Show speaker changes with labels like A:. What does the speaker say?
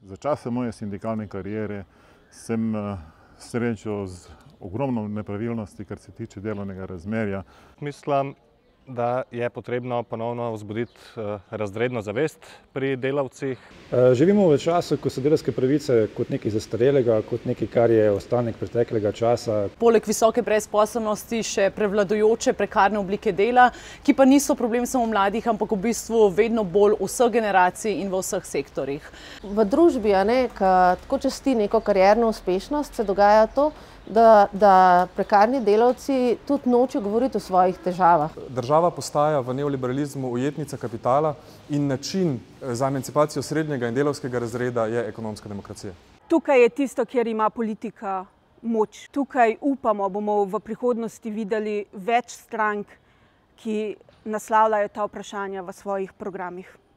A: Za časa moje sindikalne kariere sem srečal z ogromno nepravilnosti, kar se tiče delovnega razmerja.
B: Mislim, da je potrebno ponovno vzbuditi razredno zavest pri delavcih.
C: Živimo v času, ko so delavske pravice kot nekaj zastarelega, kot nekaj, kar je ostanek preteklega časa.
D: Poleg visoke brezposelnosti še prevladujoče prekarne oblike dela, ki pa niso problem samo mladih, ampak v bistvu vedno bolj vseh generacij in v vseh sektorjih.
E: V družbi, ko tako časti neko karierno uspešnost, se dogaja to, da prekarni delavci tudi nočejo govoriti o svojih težavah.
F: Država postaja v neoliberalizmu ujetnica kapitala in način za emancipacijo srednjega in delavskega razreda je ekonomska demokracija.
G: Tukaj je tisto, kjer ima politika moč. Tukaj upamo, bomo v prihodnosti videli več strank, ki naslavljajo ta vprašanja v svojih programih.